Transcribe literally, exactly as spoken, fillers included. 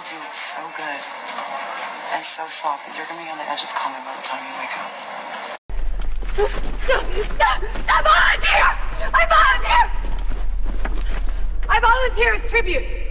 do it so good and so soft that you're going to be on the edge of coming by the time you wake up. I volunteer! I volunteer! I volunteer as tribute!